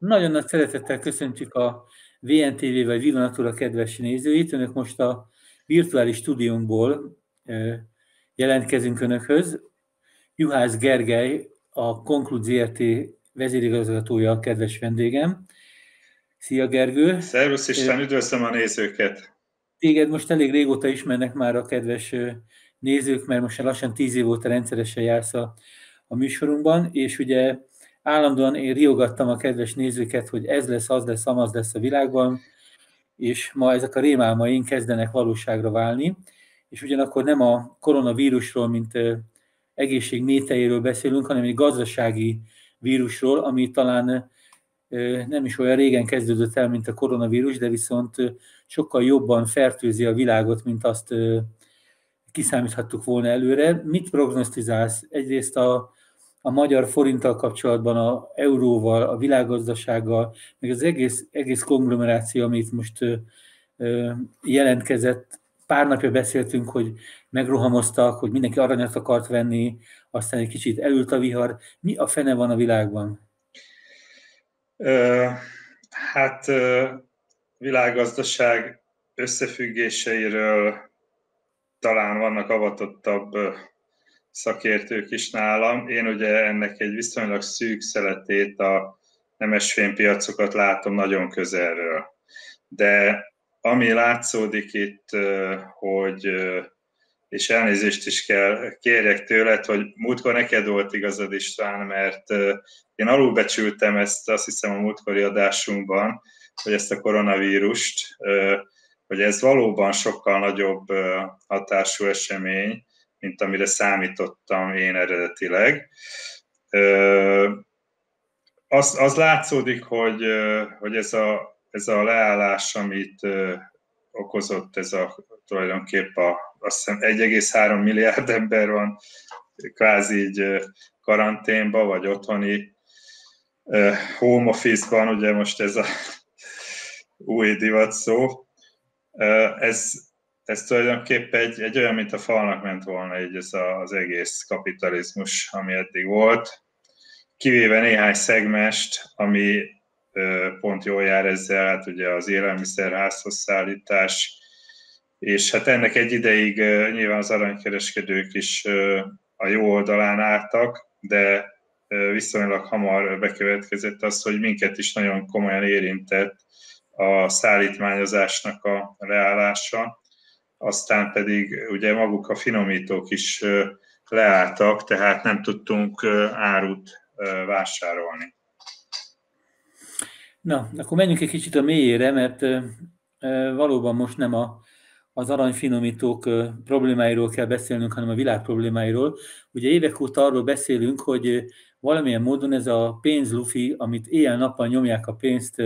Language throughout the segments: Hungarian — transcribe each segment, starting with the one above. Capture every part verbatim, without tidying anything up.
Nagyon nagy szeretettel köszöntjük a vé en té vé vagy Viva Natura kedves nézőit. Önök most a virtuális stúdiónkból jelentkezünk Önökhöz. Juhász Gergely, a Conclude zé er té vezérigazgatója, a kedves vendégem. Szia, Gergő! Szervusz István, üdvözlöm a nézőket! Téged most elég régóta ismernek már a kedves nézők, mert most lassan tíz év óta rendszeresen jársz a, a műsorunkban, és ugye állandóan én riogattam a kedves nézőket, hogy ez lesz, az lesz, amaz lesz a világban, és ma ezek a rémálmaink kezdenek valóságra válni, és ugyanakkor nem a koronavírusról, mint egészség méteiről beszélünk, hanem egy gazdasági vírusról, ami talán nem is olyan régen kezdődött el, mint a koronavírus, de viszont sokkal jobban fertőzi a világot, mint azt kiszámíthattuk volna előre. Mit prognosztizálsz? Egyrészt a, a magyar forinttal kapcsolatban, a euróval, a világgazdasággal, meg az egész, egész konglomeráció, amit most jelentkezett. Pár napja beszéltünk, hogy megrohamoztak, hogy mindenki aranyat akart venni, aztán egy kicsit elült a vihar. Mi a fene van a világban? Hát világgazdaság összefüggéseiről talán vannak avatottabb szakértők is nálam. Én ugye ennek egy viszonylag szűk szeletét, a nemesfémpiacokat látom nagyon közelről. De ami látszódik itt, hogy, és elnézést is kell kérjek tőled, hogy múltkor neked volt igazad, István, mert én alulbecsültem ezt, azt hiszem a múltkori adásunkban, hogy ezt a koronavírust, hogy ez valóban sokkal nagyobb hatású esemény, mint amire számítottam én eredetileg. Az, az látszódik, hogy, hogy ez, a, ez a leállás, amit okozott, ez a tulajdonképp a, azt hiszem egy egész három milliárd ember van kvázi így karanténban, vagy otthoni home office-ban, ugye most ez a új divat szó. Ez, ez tulajdonképpen egy, egy olyan, mint a falnak ment volna így ez az egész kapitalizmus, ami eddig volt. Kivéve néhány szegmest, ami pont jól jár ezzel, hát ugye az élelmiszer házhoz szállítás, és hát ennek egy ideig nyilván az aranykereskedők is a jó oldalán álltak, de viszonylag hamar bekövetkezett az, hogy minket is nagyon komolyan érintett a szállítmányozásnak a leállása, aztán pedig ugye maguk a finomítók is leálltak, tehát nem tudtunk árut vásárolni. Na, akkor menjünk egy kicsit a mélyére, mert valóban most nem a, az aranyfinomítók problémáiról kell beszélnünk, hanem a világ problémáiról. Ugye évek óta arról beszélünk, hogy valamilyen módon ez a pénzlufi, amit éjjel-nappal nyomják a pénzt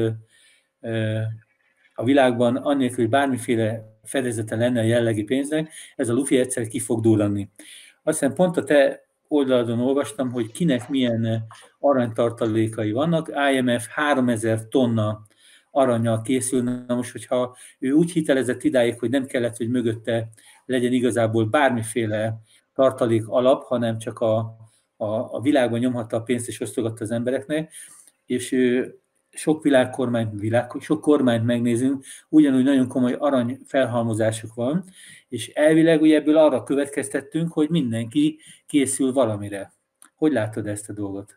a világban, annélkül, hogy bármiféle fedezete lenne a jellegi pénznek, ez a lufi egyszer ki fog durrani. Aztán pont a te oldaladon olvastam, hogy kinek milyen aranytartalékai vannak. i em ef háromezer tonna arannyal készül. Na most, hogyha ő úgy hitelezett idáig, hogy nem kellett, hogy mögötte legyen igazából bármiféle tartalék alap, hanem csak a, a, a világban nyomhatta a pénzt és osztogatta az embereknek, és ő sok világkormányt, világ, sok kormányt megnézünk, ugyanúgy nagyon komoly arany felhalmozásuk van, és elvileg ugye ebből arra következtettünk, hogy mindenki készül valamire. Hogy látod ezt a dolgot?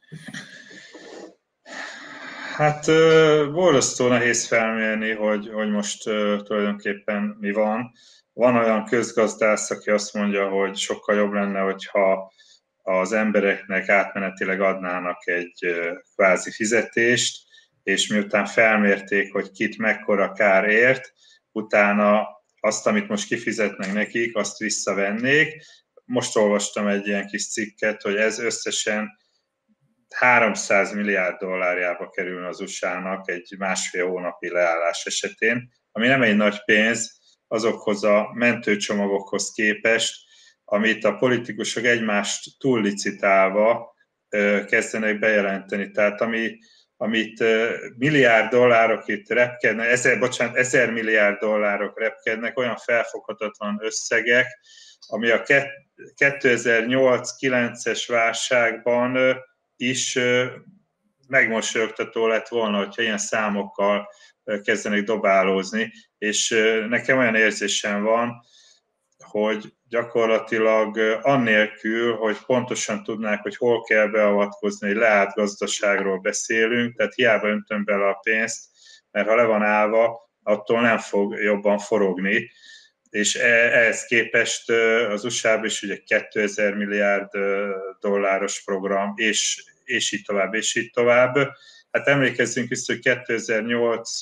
Hát borzasztó nehéz felmérni, hogy, hogy most tulajdonképpen mi van. Van olyan közgazdász, aki azt mondja, hogy sokkal jobb lenne, hogyha az embereknek átmenetileg adnának egy kvázi fizetést, és miután felmérték, hogy kit mekkora kár ért, utána azt, amit most kifizetnek nekik, azt visszavennék. Most olvastam egy ilyen kis cikket, hogy ez összesen háromszáz milliárd dollárjába kerülne az u es á-nak egy másfél hónapi leállás esetén, ami nem egy nagy pénz azokhoz a mentőcsomagokhoz képest, amit a politikusok egymást túllicitálva kezdenek bejelenteni. Tehát ami, amit milliárd dollárok itt repkednek, ezer, bocsánat, ezer milliárd dollárok repkednek, olyan felfoghatatlan összegek, ami a kétezer-nyolc kilences válságban is megmosolyogtató lett volna, hogyha ilyen számokkal kezdenek dobálózni, és nekem olyan érzésem van, hogy gyakorlatilag annélkül, hogy pontosan tudnák, hogy hol kell beavatkozni, egy leállt gazdaságról beszélünk, tehát hiába öntöm bele a pénzt, mert ha le van állva, attól nem fog jobban forogni, és ehhez képest az u es á-ban is ugye kétezer milliárd dolláros program, és, és így tovább, és így tovább. Hát emlékezzünk vissza, hogy kétezer-nyolc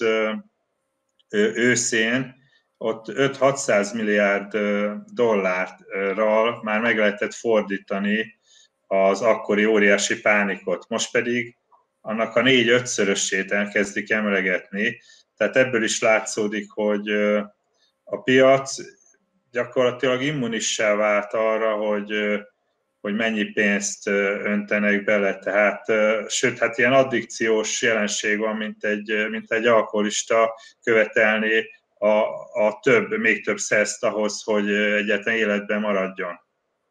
őszén ott öt-hatszáz milliárd dollárral már meg lehetett fordítani az akkori óriási pánikot. Most pedig annak a négy-ötszörösét elkezdik emlegetni, tehát ebből is látszódik, hogy a piac gyakorlatilag immunissá vált arra, hogy, hogy mennyi pénzt öntenek bele. Tehát, sőt, hát ilyen addikciós jelenség van, mint egy, mint egy alkoholista követelni a, a több, még több szeszt ahhoz, hogy egyáltalán életben maradjon.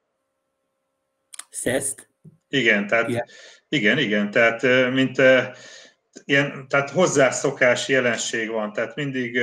Szeszt? Igen, tehát, yeah. igen, igen, tehát, mint, ilyen, tehát hozzászokás jelenség van, tehát mindig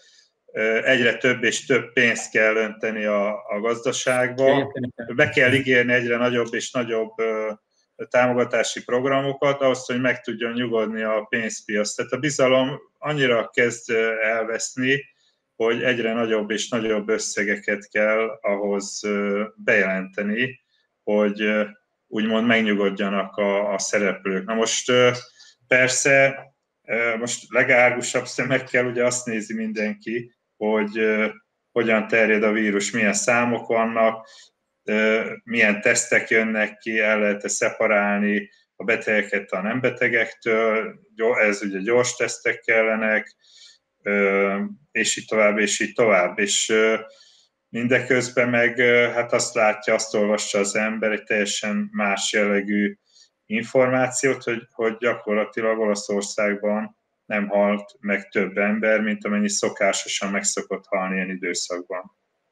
egyre több és több pénzt kell önteni a, a gazdaságba, be kell ígérni egyre nagyobb és nagyobb támogatási programokat, ahhoz, hogy meg tudjon nyugodni a pénzpiac. Tehát a bizalom annyira kezd elveszni, hogy egyre nagyobb és nagyobb összegeket kell ahhoz bejelenteni, hogy úgymond megnyugodjanak a, a szereplők. Na most persze, most legárgusabb szemekkel ugye azt nézi mindenki, hogy uh, hogyan terjed a vírus, milyen számok vannak, uh, milyen tesztek jönnek ki, el lehet-e szeparálni a betegeket a nem betegektől, ez ugye gyors tesztek kellenek, uh, és így tovább, és így tovább. És uh, mindeközben meg uh, hát azt látja, azt olvassa az ember egy teljesen más jellegű információt, hogy, hogy gyakorlatilag Olaszországban nem halt meg több ember, mint amennyi szokásosan meg szokott halni ilyen időszakban.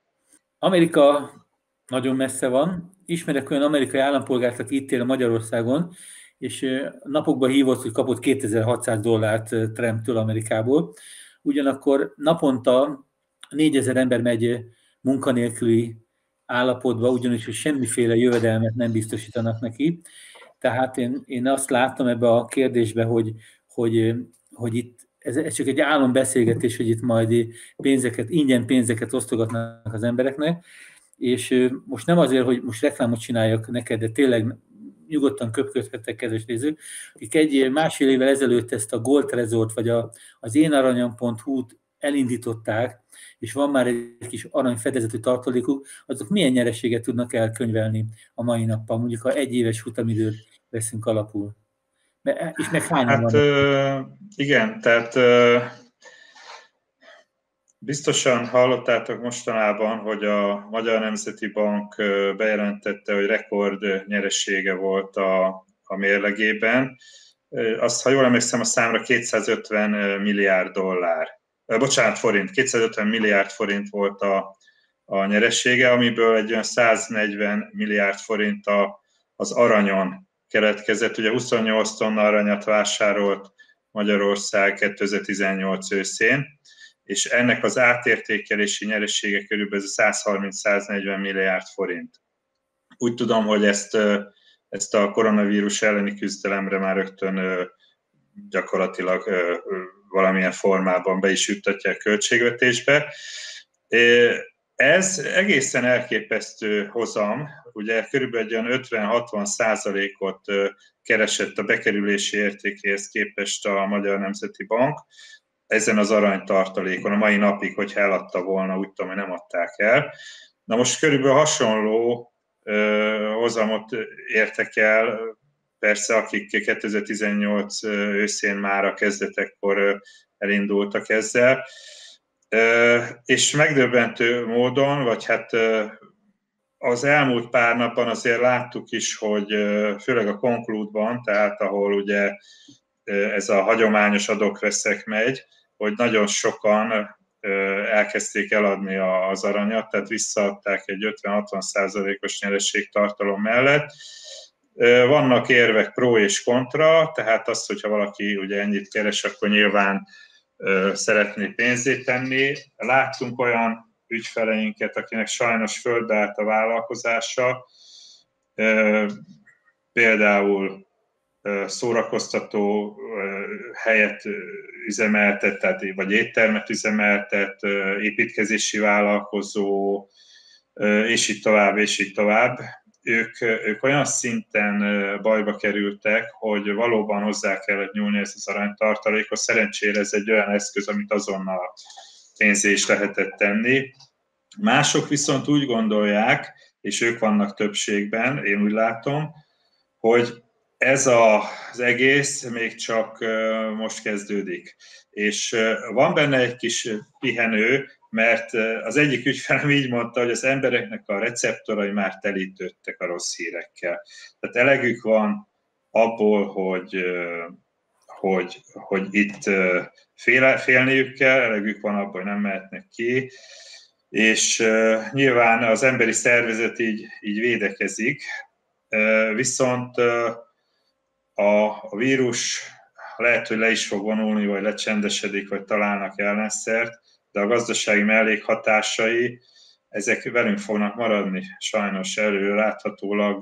Amerika nagyon messze van. Ismerek olyan amerikai állampolgárt, aki itt él Magyarországon, és napokban hívott, hogy kapott kétezer-hatszáz dollárt Trumptől Amerikából. Ugyanakkor naponta négyezer ember megy munkanélküli állapotba, ugyanis hogy semmiféle jövedelmet nem biztosítanak neki. Tehát én, én azt láttam ebbe a kérdésbe, hogy, hogy, hogy itt ez, ez csak egy álombeszélgetés, hogy itt majd pénzeket, ingyen pénzeket osztogatnak az embereknek, és most nem azért, hogy most reklámot csináljak neked, de tényleg nyugodtan köpködhettek, kedves nézők, akik egy másfél évvel ezelőtt ezt a Gold Resort, vagy a, az énaranyam pont hu-t elindították, és van már egy kis aranyfedezetű tartalékuk, azok milyen nyereséget tudnak elkönyvelni a mai nappal, mondjuk ha egy éves futamidőt veszünk alapul. És meg hányan hát, vannak? Ö, igen, tehát ö, biztosan hallottátok mostanában, hogy a Magyar Nemzeti Bank bejelentette, hogy rekord nyeresége volt a, a mérlegében. Azt, ha jól emlékszem, a számra kétszázötven milliárd dollár. Bocsánat, forint. kétszázötven milliárd forint volt a, a nyeresége, amiből egy olyan száznegyven milliárd forint a, az aranyon keletkezett. Ugye huszonnyolc tonna aranyat vásárolt Magyarország kétezer-tizennyolc őszén, és ennek az átértékelési nyeresége körülbelül százharminc-száznegyven milliárd forint. Úgy tudom, hogy ezt, ezt a koronavírus elleni küzdelemre már rögtön gyakorlatilag valamilyen formában be is juttatják költségvetésbe. Ez egészen elképesztő hozam, ugye körülbelül ötven-hatvan százalékot keresett a bekerülési értékéhez képest a Magyar Nemzeti Bank, ezen az aranytartalékon a mai napig, hogyha eladta volna, úgy tudom, hogy nem adták el. Na most körülbelül hasonló ö, hozamot értek el, persze akik kétezer-tizennyolc őszén már a kezdetekkor elindultak ezzel, ö, és megdöbbentő módon, vagy hát ö, az elmúlt pár napban azért láttuk is, hogy ö, főleg a Conclude-ban, tehát ahol ugye ez a hagyományos adok-veszek megy, hogy nagyon sokan elkezdték eladni az aranyat, tehát visszaadták egy ötven-hatvan százalékos nyereségtartalom mellett, Vannak érvek pro és kontra, tehát az, hogyha valaki ugye ennyit keres, akkor nyilván szeretné pénzét tenni. Láttunk olyan ügyfeleinket, akinek sajnos földbe állt a vállalkozása, például szórakoztató helyet üzemeltet, tehát, vagy éttermet üzemeltet, építkezési vállalkozó, és így tovább, és így tovább. Ők, ők olyan szinten bajba kerültek, hogy valóban hozzá kellett nyúlni ezt az aranytartalékhoz. Szerencsére ez egy olyan eszköz, amit azonnal pénzé is lehetett tenni. Mások viszont úgy gondolják, és ők vannak többségben, én úgy látom, hogy ez az egész még csak most kezdődik. És van benne egy kis pihenő, mert az egyik ügyfelem így mondta, hogy az embereknek a receptorai már telítődtek a rossz hírekkel. Tehát elegük van abból, hogy, hogy, hogy itt fél, félniük kell, elegük van abból, hogy nem mehetnek ki, és nyilván az emberi szervezet így, így védekezik, viszont a vírus lehet, hogy le is fog vonulni, vagy lecsendesedik, vagy találnak ellenszert, de a gazdasági mellékhatásai, ezek velünk fognak maradni, sajnos előreláthatólag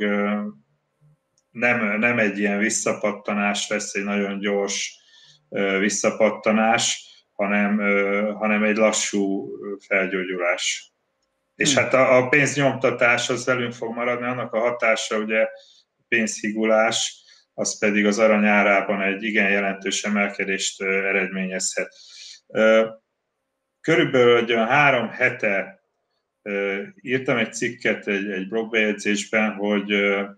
nem, nem egy ilyen visszapattanás lesz, egy nagyon gyors visszapattanás, hanem, hanem egy lassú felgyógyulás. Hmm. És hát a, a pénznyomtatás az velünk fog maradni, annak a hatása ugye pénzhigulás, az pedig az arany árában egy igen jelentős emelkedést eredményezhet. Körülbelül egy olyan három hete írtam egy cikket egy, egy blogbejegyzésben, hogy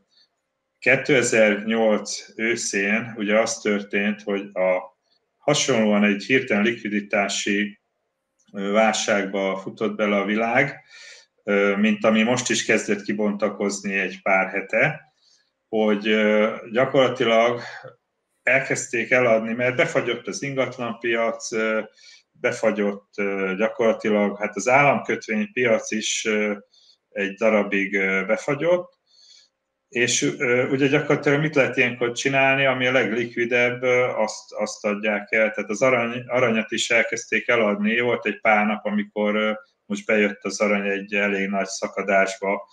kétezer-nyolc őszén ugye az történt, hogy a, hasonlóan egy hirtelen likviditási válságba futott bele a világ, mint ami most is kezdett kibontakozni egy pár hete, hogy gyakorlatilag elkezdték eladni, mert befagyott az ingatlanpiac, befagyott gyakorlatilag, hát az államkötvénypiac is egy darabig befagyott, és ugye gyakorlatilag mit lehet ilyenkor csinálni, ami a leglikvidebb, azt, azt adják el. Tehát az arany, aranyat is elkezdték eladni, volt egy pár nap, amikor most bejött az arany egy elég nagy szakadásba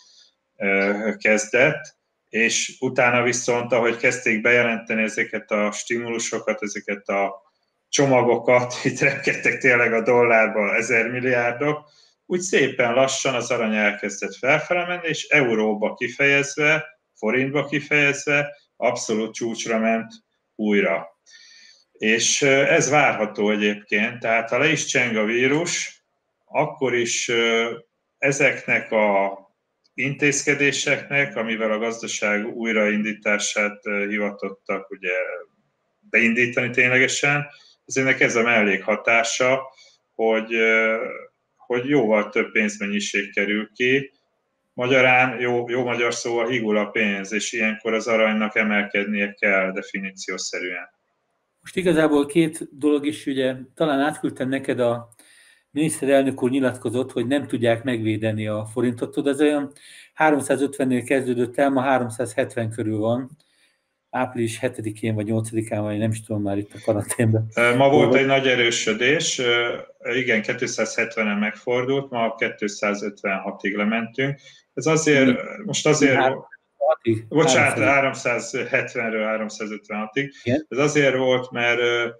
kezdett, és utána viszont, ahogy kezdték bejelenteni ezeket a stimulusokat, ezeket a csomagokat, itt repkedtek tényleg a dollárba ezer milliárdok, úgy szépen lassan az arany elkezdett felfele menni, és euróba kifejezve, forintba kifejezve abszolút csúcsra ment újra. És ez várható egyébként, tehát ha le is cseng a vírus, akkor is ezeknek a intézkedéseknek, amivel a gazdaság újraindítását hivatottak ugye beindítani ténylegesen, ezeknek ez a mellékhatása, hogy, hogy jóval több pénzmennyiség kerül ki. Magyarán, jó, jó magyar szóval higul a pénz, és ilyenkor az aranynak emelkednie kell definíciószerűen. Most igazából két dolog is, ugye talán átküldtem neked, a miniszterelnök úr nyilatkozott, hogy nem tudják megvédeni a forintot, de ez olyan háromszázötvennél kezdődött el, ma háromszázhetven körül van, április hetedikén vagy nyolcadikán, vagy nem is tudom már itt a karanténben. Ma volt egy nagy erősödés, igen, kétszázhetvenen megfordult, ma kétszázötvenhatig lementünk. Ez azért, most azért... háromszázötvenhatig? Bocsánat, háromszázhetvenről háromszázötvenhatig. Igen? Ez azért volt, mert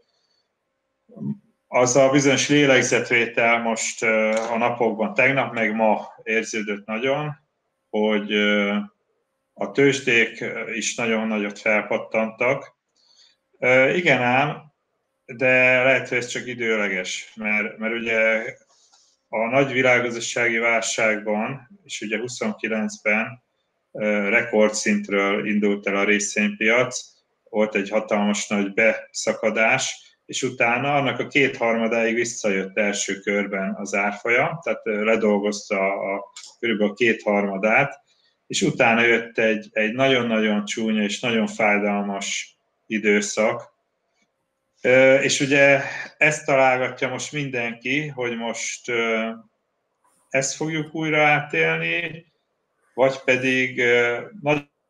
az a bizonyos lélegzetvétel most a napokban, tegnap meg ma érződött nagyon, hogy a tőzsdék is nagyon nagyot felpattantak. Igen ám, de lehet, hogy ez csak időleges, mert, mert ugye a nagy világgazdasági válságban, és ugye huszonkilencben rekordszintről indult el a részvénypiac, volt egy hatalmas nagy beszakadás, és utána annak a kétharmadáig visszajött első körben az árfolyam, tehát ledolgozta a, körülbelül a kétharmadát, és utána jött egy, egy nagyon-nagyon csúnya és nagyon fájdalmas időszak. És ugye ezt találgatja most mindenki, hogy most ezt fogjuk újra átélni, vagy pedig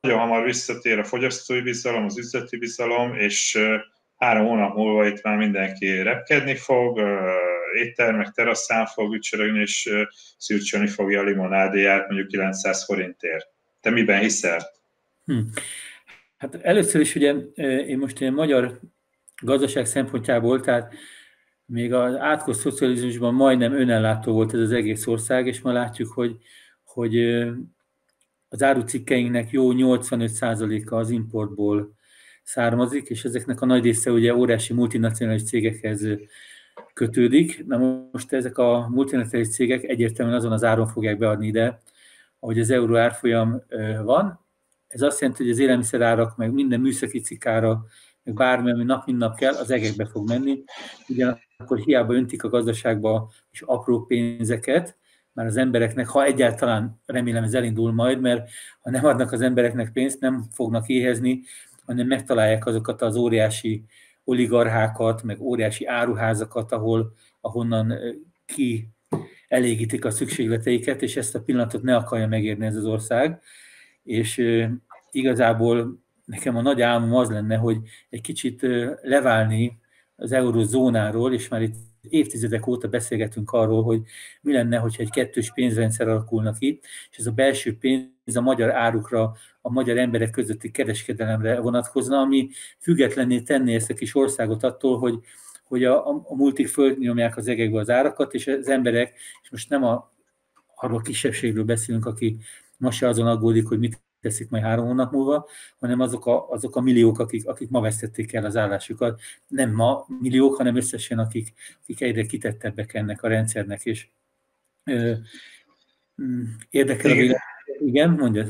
hamar visszatér a fogyasztói bizalom, az üzleti bizalom, és három hónap múlva itt már mindenki repkedni fog, éttermek teraszán fog ücsörögni, és szűrcsölni fogja a limonádéját mondjuk kilencszáz forintért. Te miben hiszel? Hm. Hát először is ugye én most ilyen magyar gazdaság szempontjából, tehát még az átkos szocializmusban majdnem önellátó volt ez az egész ország, és ma látjuk, hogy, hogy az árucikkeinknek jó nyolcvanöt százaléka az importból származik, és ezeknek a nagy része ugye óriási multinacionális cégekhez kötődik. Na most ezek a multinacionális cégek egyértelműen azon az áron fogják beadni ide, ahogy az euró árfolyam van. Ez azt jelenti, hogy az élelmiszerárak, meg minden műszaki cikkára, meg bármi, ami nap mint nap kell, az egekbe fog menni. Ugyanakkor hiába öntik a gazdaságba is apró pénzeket, már az embereknek, ha egyáltalán remélem ez elindul majd, mert ha nem adnak az embereknek pénzt, nem fognak éhezni, hanem megtalálják azokat az óriási oligarchákat, meg óriási áruházakat, ahol, ahonnan ki elégítik a szükségleteiket, és ezt a pillanatot ne akarja megérni ez az ország. És igazából nekem a nagy álmom az lenne, hogy egy kicsit leválni az eurozónáról, és már itt évtizedek óta beszélgetünk arról, hogy mi lenne, hogyha egy kettős pénzrendszer alakulna ki, és ez a belső pénz a magyar árukra, a magyar emberek közötti kereskedelemre vonatkozna, ami függetlenné tenné ezt a kis országot attól, hogy, hogy a, a multik földnyomják az egekbe az árakat, és az emberek, és most nem a, arról a kisebbségről beszélünk, aki ma se azon aggódik, hogy mit teszik majd három hónap múlva, hanem azok a, azok a milliók, akik, akik ma vesztették el az állásukat. Nem ma milliók, hanem összesen, akik, akik egyre kitettebbek ennek a rendszernek, és ö, érdekel a vélemény. Igen, mondjad.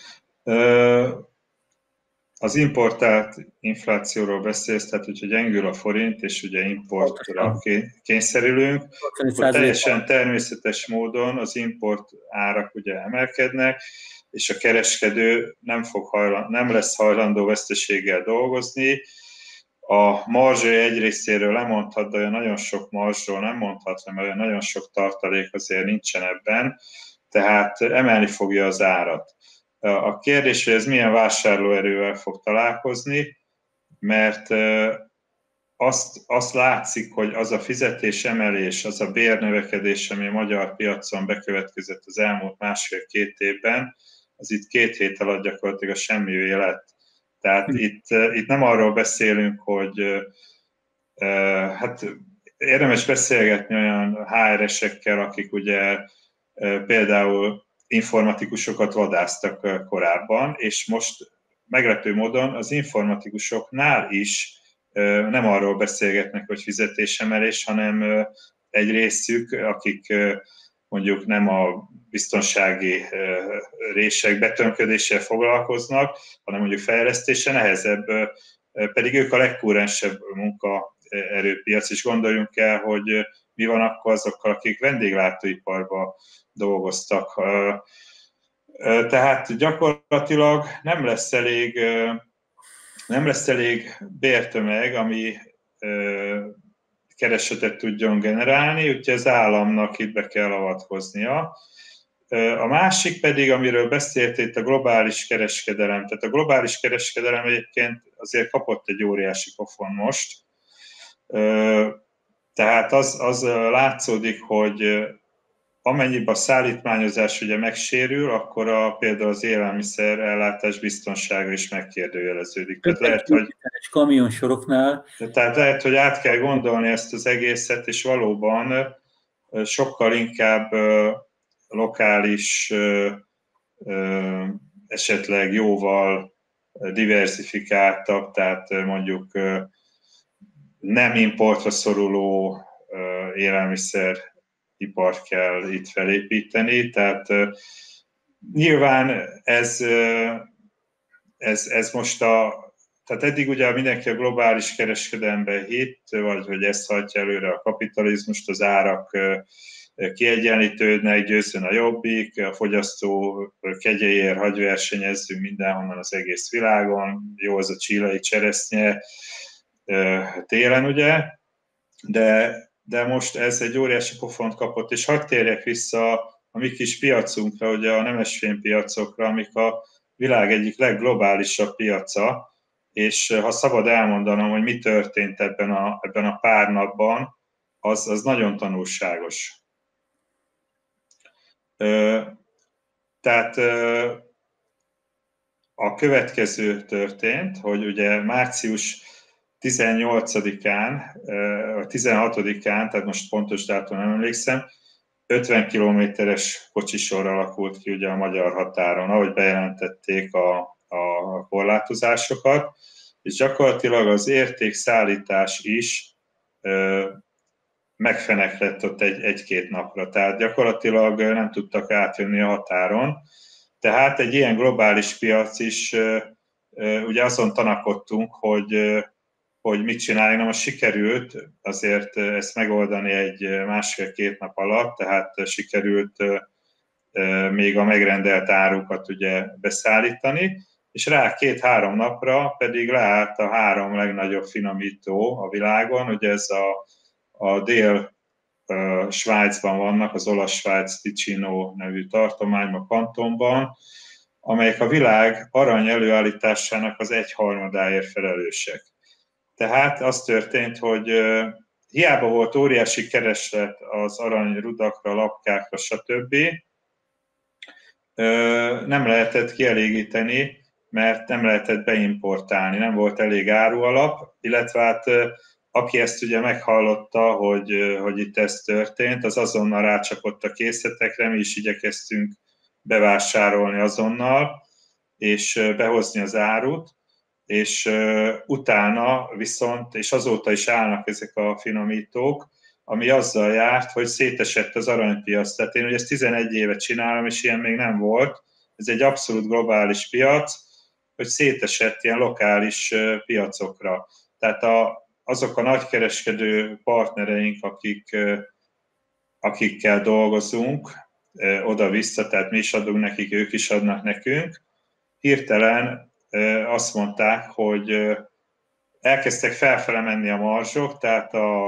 Az importált inflációról beszélsz, tehát hogyha gyengül a forint, és ugye importra kényszerülünk, akkor teljesen természetes módon az import árak ugye emelkednek, és a kereskedő nem, fog hajlan, nem lesz hajlandó veszteséggel dolgozni. A marzsai egy részéről lemondhat, de olyan nagyon sok marzsról nem mondhat, mert olyan nagyon sok tartalék azért nincsen ebben, tehát emelni fogja az árat. A kérdés, hogy ez milyen vásárlóerővel fog találkozni, mert azt, azt látszik, hogy az a fizetésemelés, az a bérnövekedés, ami a magyar piacon bekövetkezett az elmúlt másfél-két évben, az itt két hét alatt gyakorlatilag semmivé lett. Tehát itt, itt nem arról beszélünk, hogy hát érdemes beszélgetni olyan há er esekkel, akik ugye például informatikusokat vadáztak korábban, és most meglepő módon az informatikusoknál is nem arról beszélgetnek, hogy fizetésemelés, hanem egy részük, akik mondjuk nem a biztonsági rések betömködéssel foglalkoznak, hanem mondjuk fejlesztése nehezebb, pedig ők a legkúrensebb munkaerőpiac, és gondoljunk el, hogy mi van akkor azokkal, akik vendéglátóiparban dolgoztak. Tehát gyakorlatilag nem lesz elég, nem lesz elég bértömeg, ami keresetet tudjon generálni, úgyhogy az államnak itt be kell avatkoznia. A másik pedig, amiről beszélt itt a globális kereskedelem. Tehát a globális kereskedelem egyébként azért kapott egy óriási pofon most. Tehát az, az látszódik, hogy amennyiben a szállítmányozás ugye megsérül, akkor a, például az élelmiszer ellátás biztonsága is megkérdőjeleződik. Tehát lehet, hogy, kamionsoroknál. tehát lehet, hogy át kell gondolni ezt az egészet, és valóban sokkal inkább lokális, esetleg jóval diversifikáltabb, tehát mondjuk nem importra szoruló élelmiszeripart kell itt felépíteni, tehát nyilván ez, ez, ez most a, tehát eddig ugye mindenki a globális kereskedelemben hitt, vagy hogy ezt hajtja előre a kapitalizmust, az árak kiegyenlítődnek, győzön a jobbik, a fogyasztó kegyeiért hagy versenyezzünk mindenhonnan az egész világon, jó az a chilei cseresznye télen, ugye, de, de most ez egy óriási pofont kapott, és hadd térjek vissza a mi kis piacunkra, ugye a nemesfémpiacokra, amik a világ egyik legglobálisabb piaca, és ha szabad elmondanom, hogy mi történt ebben a, ebben a pár napban, az, az nagyon tanulságos. Tehát a következő történt, hogy ugye március tizennyolcadikán, vagy tizenhatodikán, tehát most pontos dátum nem emlékszem, ötven kilométeres kocsisor alakult ki ugye a magyar határon, ahogy bejelentették a, a korlátozásokat, és gyakorlatilag az értékszállítás is ö, megfeneklett ott egy, egy-két napra. Tehát gyakorlatilag nem tudtak átjönni a határon. Tehát egy ilyen globális piac is, ö, ö, ugye azon tanakodtunk, hogy ö, hogy mit csináljon, most sikerült azért ezt megoldani egy másfél-két nap alatt, tehát sikerült még a megrendelt árukat ugye beszállítani, és rá két-három napra pedig leállt a három legnagyobb finomító a világon, ugye ez a, a dél Svájcban vannak, az olasz-svájc Ticino nevű tartományban, kantonban, amelyek a világ arany előállításának az egyharmadáért felelősek. Tehát az történt, hogy hiába volt óriási kereslet az aranyrudakra, lapkákra, stb. Nem lehetett kielégíteni, mert nem lehetett beimportálni, nem volt elég árualap, illetve hát aki ezt ugye meghallotta, hogy, hogy itt ez történt, az azonnal rácsapott a készletekre, mi is igyekeztünk bevásárolni azonnal, és behozni az árut, és utána viszont, és azóta is állnak ezek a finomítók, ami azzal járt, hogy szétesett az aranypiac. Tehát én ugye ezt tizenegy éve csinálom, és ilyen még nem volt. Ez egy abszolút globális piac, hogy szétesett ilyen lokális piacokra. Tehát a, azok a nagykereskedő partnereink, akik, akikkel dolgozunk, oda-vissza, tehát mi is adunk nekik, ők is adnak nekünk, hirtelen azt mondták, hogy elkezdtek felfele menni a marzsok, tehát a,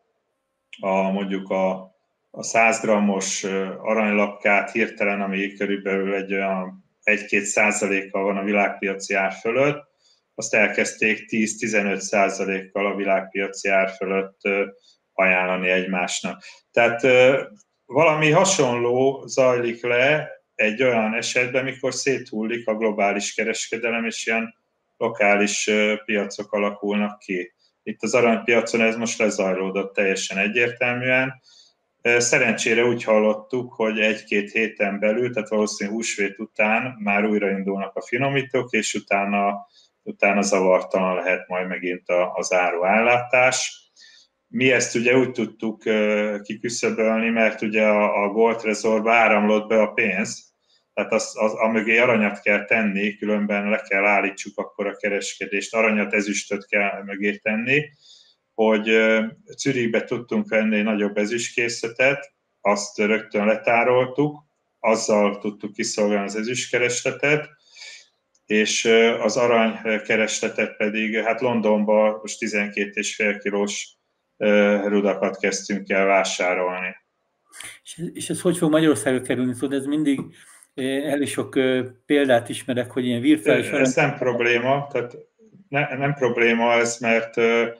a mondjuk a, a száz grammos aranylapkát hirtelen, ami körülbelül egy olyan egy-két százalékkal van a világpiaci ár fölött, azt elkezdték tíz-tizenöt százalékkal a világpiaci ár fölött ajánlani egymásnak. Tehát valami hasonló zajlik le egy olyan esetben, mikor széthullik a globális kereskedelem, és ilyen lokális piacok alakulnak ki. Itt az aranypiacon ez most lezajlódott teljesen egyértelműen. Szerencsére úgy hallottuk, hogy egy-két héten belül, tehát valószínűleg húsvét után már újraindulnak a finomítók, és utána, utána zavartalan lehet majd megint az áruellátás. Mi ezt ugye úgy tudtuk kiküszöbölni, mert ugye a Gold Resorba áramlott be a pénz, tehát az, az, amögé aranyat kell tenni, különben le kell állítsuk akkor a kereskedést, aranyat, ezüstöt kell mögé tenni, hogy Zürichbe tudtunk venni egy nagyobb ezüstkészletet, azt rögtön letároltuk, azzal tudtuk kiszolgálni az ezüstkeresletet, és az aranykeresletet pedig, hát Londonban most tizenkét és fél kilós rudakat kezdtünk el vásárolni. És, és ez hogy fog Magyarországra kerülni? Szóval ez mindig elég sok példát ismerek, hogy ilyen virtuális... Ez nem probléma, tehát ne, nem probléma ez, mert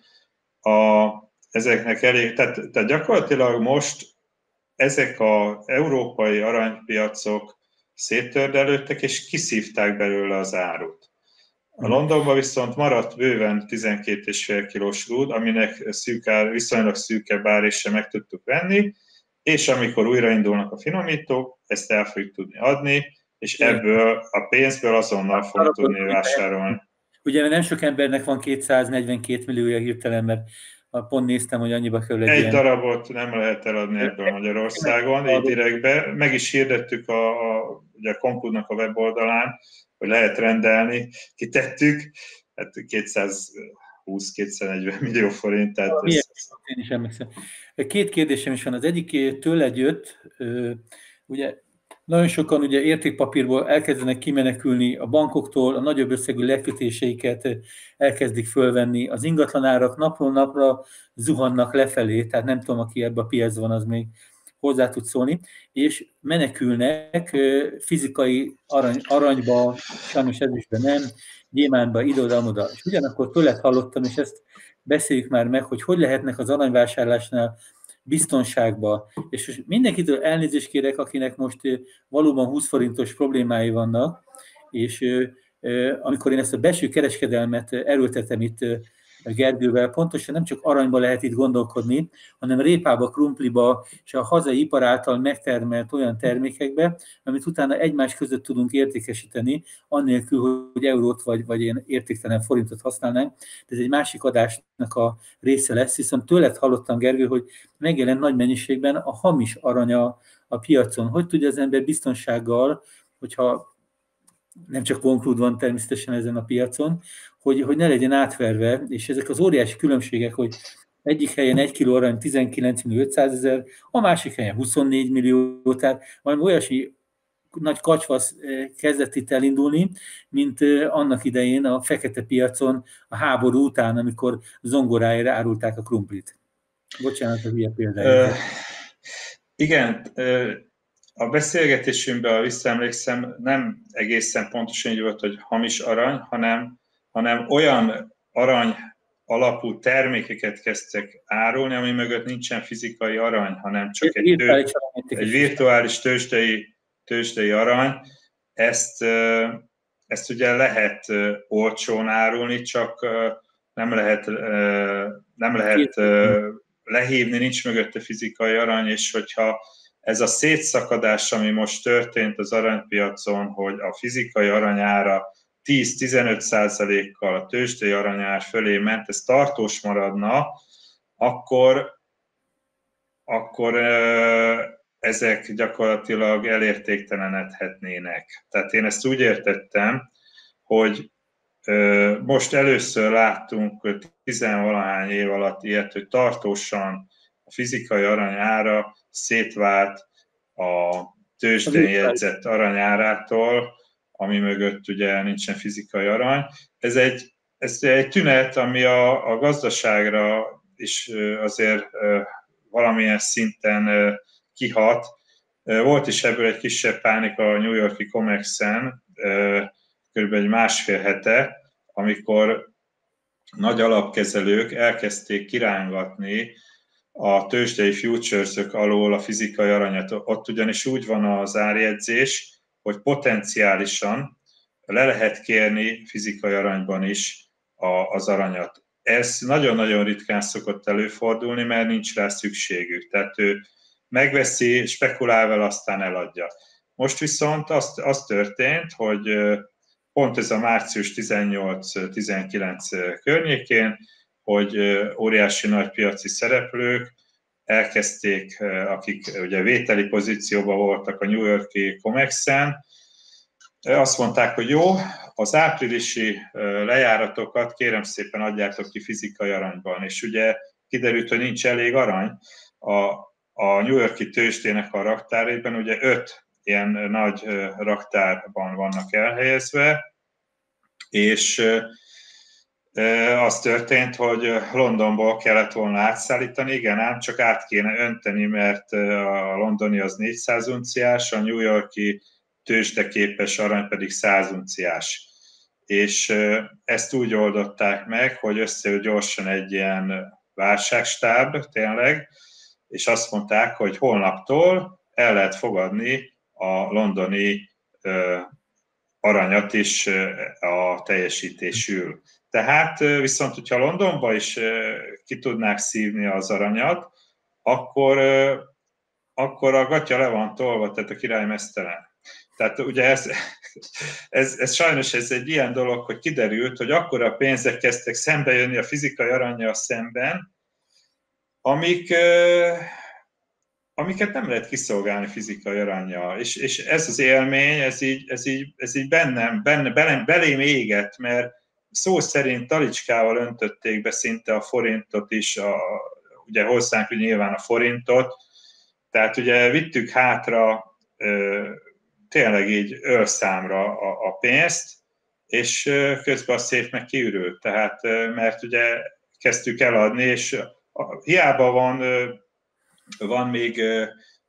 a, ezeknek elég, tehát, tehát gyakorlatilag most ezek az európai aranypiacok széttördelődtek, és kiszívták belőle az árut. A Londonban viszont maradt bőven tizenkét és fél kilós rúd, aminek szűk ár, viszonylag szűkebb ár is sem meg tudtuk venni, és amikor újraindulnak a finomítók, ezt el fogjuk tudni adni, és ebből a pénzből azonnal fogjuk tudni vásárolni. Ugye nem sok embernek van kétszáznegyvenkét milliója hirtelen, mert pont néztem, hogy annyiba kerül egy, egy ilyen... darabot nem lehet eladni ebből Magyarországon, így direktbe. Meg is hirdettük a, a, ugye a Compudnak a weboldalán, hogy lehet rendelni, kitettük, hát kétszázhúsz-kétszáznegyven millió forint. Tehát ez... Én is emlékszem. Két kérdésem is van. Az egyik tőled jött, ugye nagyon sokan ugye értékpapírból elkezdenek kimenekülni a bankoktól, a nagyobb összegű lekötéseiket elkezdik fölvenni, az ingatlanárak napról napra zuhannak lefelé, tehát nem tudom, aki ebben a piacban, az még hozzá tud szólni, és menekülnek fizikai arany, aranyba, sajnos ezüstben nem, gyémántba, ide-oda-oda. És ugyanakkor tőled hallottam, és ezt beszéljük már meg, hogy hogy lehetnek az aranyvásárlásnál biztonságba. És most mindenkitől elnézést kérek, akinek most valóban húsz forintos problémái vannak, és amikor én ezt a belső kereskedelmet erőltetem itt Gergővel, pontosan nem csak aranyba lehet itt gondolkodni, hanem répába, krumpliba és a hazai ipar által megtermelt olyan termékekbe, amit utána egymás között tudunk értékesíteni, annélkül, hogy eurót vagy, vagy ilyen értéktelen forintot használnánk. De ez egy másik adásnak a része lesz, viszont tőled hallottam, Gergő, hogy megjelent nagy mennyiségben a hamis arany a, a piacon. Hogy tudja az ember biztonsággal, hogyha nem csak Conclude van természetesen ezen a piacon, hogy, hogy ne legyen átverve, és ezek az óriási különbségek, hogy egyik helyen egy kiló arany tizenkilenc millió ötszázezer, a másik helyen huszonnégy millió, tehát valami olyasmi nagy kacsvasz kezdett itt elindulni, mint annak idején a fekete piacon a háború után, amikor zongorájára árulták a krumplit. Bocsánat, a hülye példája. Uh, igen, uh, a beszélgetésünkben, visszaemlékszem, nem egészen pontosan így volt, hogy hamis arany, hanem, hanem olyan arany alapú termékeket kezdtek árulni, ami mögött nincsen fizikai arany, hanem csak egy, tő, egy virtuális tőzsdei, tőzsdei arany. Ezt, ezt ugye lehet olcsón árulni, csak nem lehet, nem lehet lehívni, nincs mögötte fizikai arany, és hogyha ez a szétszakadás, ami most történt az aranypiacon, hogy a fizikai aranyára tíz-tizenöt százalékkal a tőzsdei aranyár fölé ment, ez tartós maradna, akkor, akkor ezek gyakorlatilag elértéktelenedhetnének. Tehát én ezt úgy értettem, hogy most először láttunk tizenvalahány év alatt ilyet, hogy tartósan a fizikai aranyára szétvált a tőzsdén jegyzett aranyárától, ami mögött ugye nincsen fizikai arany. Ez egy, ez egy tünet, ami a, a gazdaságra is azért valamilyen szinten kihat. Volt is ebből egy kisebb pánik a New York-i Comex-en, körülbelül egy másfél hete, amikor nagy alapkezelők elkezdték kirángatni a tőzsdei futures-ök alól a fizikai aranyat. Ott ugyanis úgy van az árjegyzés, hogy potenciálisan le lehet kérni fizikai aranyban is az aranyat. Ez nagyon-nagyon ritkán szokott előfordulni, mert nincs rá szükségük. Tehát ő megveszi, spekulál vele, aztán eladja. Most viszont az, az történt, hogy pont ez a március tizennyolc-tizenkilenc környékén, hogy óriási nagy piaci szereplők elkezdték, akik ugye vételi pozícióban voltak a New York-i Comex-en, azt mondták, hogy jó, az áprilisi lejáratokat kérem szépen adjátok ki fizikai aranyban, és ugye kiderült, hogy nincs elég arany. A, a New York-i tőzsdének a raktárében ugye öt ilyen nagy raktárban vannak elhelyezve, és az történt, hogy Londonból kellett volna átszállítani, igen, ám csak át kéne önteni, mert a londoni az négyszáz unciás, a New York-i tőzsdeképes arany pedig száz unciás. És ezt úgy oldották meg, hogy összeül gyorsan egy ilyen válságstáb tényleg, és azt mondták, hogy holnaptól el lehet fogadni a londoni aranyat is a teljesítésül. Tehát viszont, hogyha Londonba is ki tudnák szívni az aranyat, akkor, akkor a gatya le van tolva, tehát a király meztelen. Tehát ugye ez, ez, ez sajnos ez egy ilyen dolog, hogy kiderült, hogy akkora pénzek kezdtek szembe jönni a fizikai arannyal szemben, amik, amiket nem lehet kiszolgálni fizikai arannyal. És, és ez az élmény, ez így, ez így, ez így bennem, benne, belém, belém égett, mert szó szerint talicskával öntötték be szinte a forintot is, a, ugye hozzánk ugye nyilván a forintot, tehát ugye vittük hátra tényleg így ölszámra a, a pénzt, és közben a szép meg kiürült, tehát mert ugye kezdtük eladni, és hiába van, van még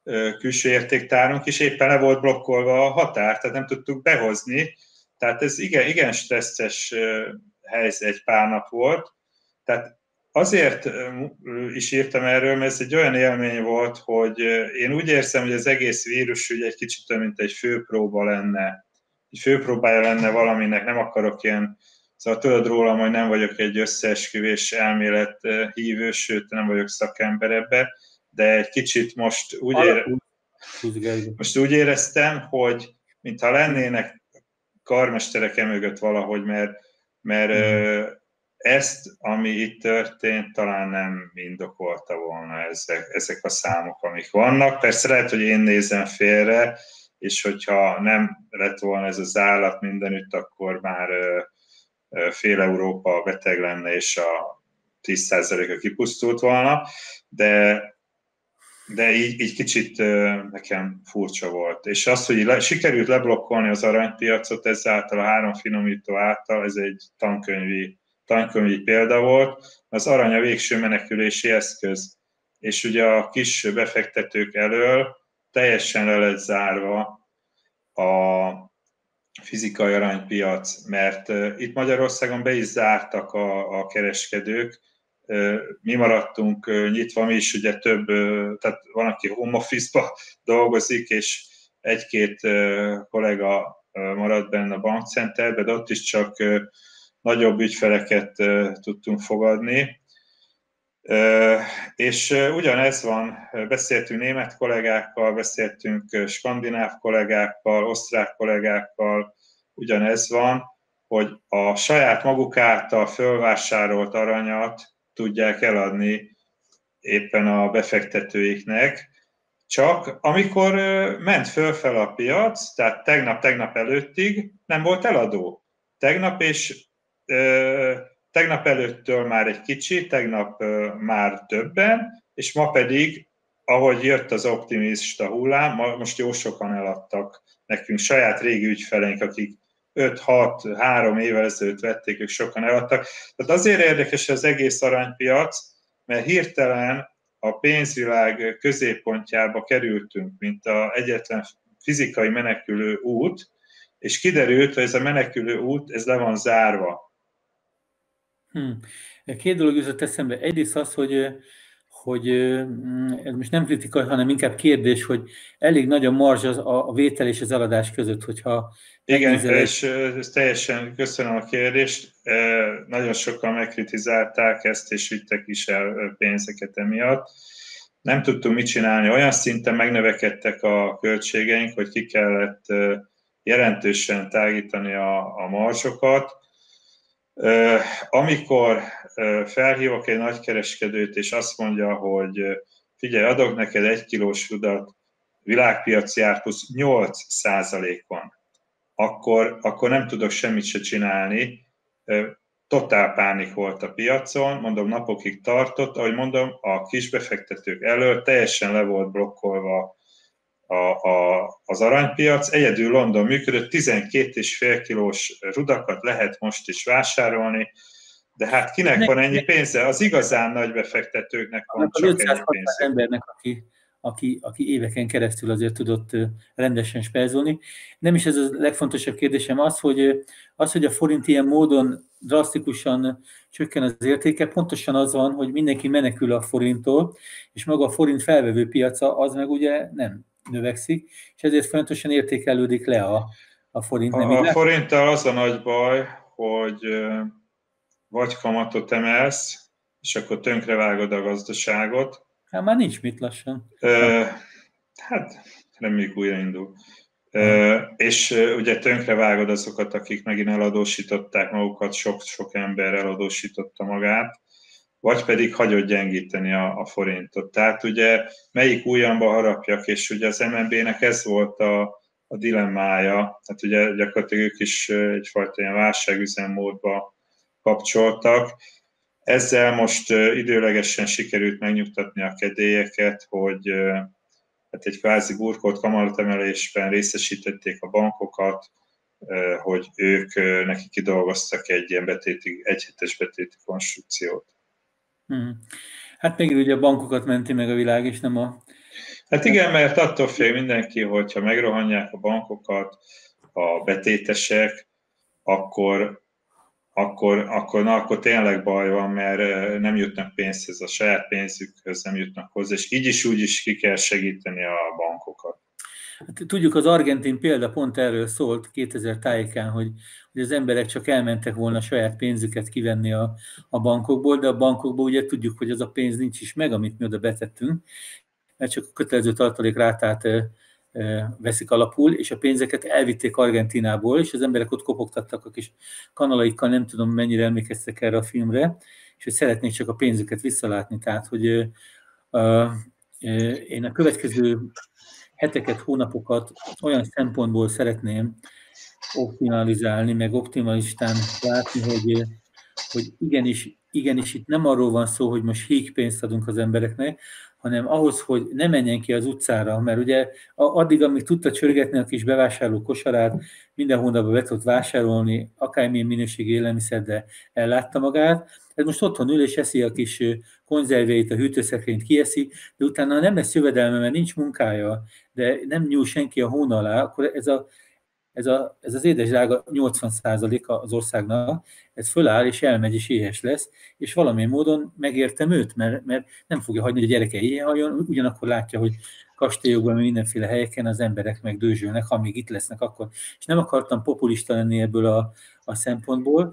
külső értéktárunk is, éppen le volt blokkolva a határ, tehát nem tudtuk behozni. Tehát ez igen, igen stresszes helyzet, egy pár nap volt. Tehát azért is írtam erről, mert ez egy olyan élmény volt, hogy én úgy érzem, hogy az egész vírus ugye egy kicsit olyan, mint egy főpróba lenne. Egy főpróbája lenne valaminek, nem akarok ilyen, szóval tudod rólam, hogy nem vagyok egy összeesküvés elmélet hívő, sőt nem vagyok szakember ebbe, de egy kicsit most úgy, ére, most úgy éreztem, hogy mintha lennének karmesterek emögött valahogy, mert, mert mm. ezt, ami itt történt, talán nem indokolta volna ezek, ezek a számok, amik vannak. Persze lehet, hogy én nézem félre, és hogyha nem lett volna ez az állat mindenütt, akkor már fél Európa beteg lenne, és a tíz százaléka kipusztult volna, de, de így, így kicsit nekem furcsa volt. És az, hogy le, sikerült leblokkolni az aranypiacot ezáltal, a három finomító által, ez egy tankönyvi, tankönyvi példa volt, az arany a végső menekülési eszköz. És ugye a kis befektetők elől teljesen le lett zárva a fizikai aranypiac, mert uh, itt Magyarországon be is zártak a, a kereskedők, uh, mi maradtunk uh, nyitva, mi is ugye több, uh, tehát van, aki home office-ba dolgozik, és egy-két uh, kollega uh, maradt benne a bankcenterben, de ott is csak uh, nagyobb ügyfeleket uh, tudtunk fogadni. Uh, és uh, ugyanez van, beszéltünk német kollégákkal, beszéltünk uh, skandináv kollégákkal, osztrák kollégákkal, ugyanez van, hogy a saját maguk által fölvásárolt aranyat tudják eladni éppen a befektetőiknek, csak amikor uh, ment fölfel a piac, tehát tegnap-tegnap előttig nem volt eladó. Tegnap és uh, Tegnap előttől már egy kicsi, tegnap uh, már többen, és ma pedig, ahogy jött az optimista hullám, ma, most jó sokan eladtak nekünk, saját régi ügyfeleink, akik öt-hat, három évvel ezelőtt vették, ők sokan eladtak. Tehát azért érdekes az egész aranypiac, mert hirtelen a pénzvilág középpontjába kerültünk, mint az egyetlen fizikai menekülő út, és kiderült, hogy ez a menekülő út, ez le van zárva. Hmm. Két dolog jutott eszembe. Egyrészt az, hogy, hogy ez most nem kritika, hanem inkább kérdés, hogy elég nagy a marzs az, a vétel és az eladás között, hogyha... Igen, és ez teljesen köszönöm a kérdést. Nagyon sokan megkritizálták ezt, és vittek is el pénzeket emiatt. Nem tudtunk mit csinálni. Olyan szinten megnövekedtek a költségeink, hogy ki kellett jelentősen tágítani a, a marzsokat. Amikor felhívok egy nagykereskedőt, és azt mondja, hogy figyelj, adok neked egy kilós rudat, világpiaci ár plusz nyolc százalékon, akkor, akkor nem tudok semmit se csinálni. Totál pánik volt a piacon, mondom, napokig tartott, ahogy mondom, a kisbefektetők elől teljesen le volt blokkolva A, a, az aranypiac. Egyedül London működött, tizenkét és fél kilós rudakat lehet most is vásárolni, de hát kinek van ennyi pénze? Az igazán nagy befektetőknek van csak ennyi pénze. Embernek, aki, aki, aki éveken keresztül azért tudott rendesen spelzolni. Nem is ez a legfontosabb kérdésem az, hogy, az, hogy a forint ilyen módon drasztikusan csökken az értéke, pontosan az van, hogy mindenki menekül a forinttól, és maga a forint felvevő piaca az meg ugye nem növekszik, és ezért fontosan értékelődik le a, a forint. Nem a a forinttal az a nagy baj, hogy vagy kamatot emelsz, és akkor tönkrevágod a gazdaságot. Hát már nincs mit lassan. Ö, hát reméljük újraindul. Ö, és ugye tönkrevágod azokat, akik megint eladósították magukat, sok-sok ember eladósította magát, vagy pedig hagyod gyengíteni a, a forintot. Tehát ugye melyik ujjamba harapjak, és ugye az em en bé-nek ez volt a, a dilemmája, hát ugye gyakorlatilag ők is egyfajta ilyen válságüzemmódba kapcsoltak. Ezzel most időlegesen sikerült megnyugtatni a kedélyeket, hogy hát egy kvázi burkolt kamatemelésben részesítették a bankokat, hogy ők neki kidolgoztak egy ilyen betéti, egyhetes betéti konstrukciót. Hmm. Hát még ugye a bankokat menti meg a világ, és nem a Hát igen, mert attól fél mindenki, hogyha megrohanják a bankokat, a betétesek, akkor, akkor, akkor, na, akkor tényleg baj van, mert nem jutnak pénzhez, a saját pénzükhöz nem jutnak hozzá, és így is úgy is ki kell segíteni a bankokat. Hát, tudjuk, az argentin példa pont erről szólt kétezer tájékán, hogy, hogy az emberek csak elmentek volna a saját pénzüket kivenni a, a bankokból, de a bankokból ugye tudjuk, hogy az a pénz nincs is meg, amit mi oda betettünk, mert csak a kötelező tartalékrátát veszik alapul, és a pénzeket elvitték Argentinából, és az emberek ott kopogtattak a kis kanalaikkal, nem tudom mennyire emlékeztek erre a filmre, és hogy szeretnék csak a pénzüket visszalátni. Tehát, hogy uh, én a következő heteket, hónapokat olyan szempontból szeretném optimalizálni, meg optimalistán látni, hogy, hogy igenis, igenis itt nem arról van szó, hogy most híg pénzt adunk az embereknek, hanem ahhoz, hogy ne menjen ki az utcára, mert ugye addig, amíg tudta csörgetni a kis bevásárló kosarát, minden hónapban be tudott vásárolni, akármilyen minőségi élelmiszer, de ellátta magát, ez most otthon ül és eszi a kis konzervjeit, a hűtőszekrényt kieszi, de utána nem lesz jövedelme, mert nincs munkája, de nem nyúl senki a hón alá, akkor ez a Ez, a, ez az édesdrága nyolcvan százaléka az országnak, ez föláll és elmegy és éhes lesz, és valamilyen módon megértem őt, mert, mert nem fogja hagyni, hogy a gyereke éhen halljon, ugyanakkor látja, hogy kastélyokban, mindenféle helyeken az emberek megdőzsölnek, ha még itt lesznek, akkor. És nem akartam populista lenni ebből a, a szempontból.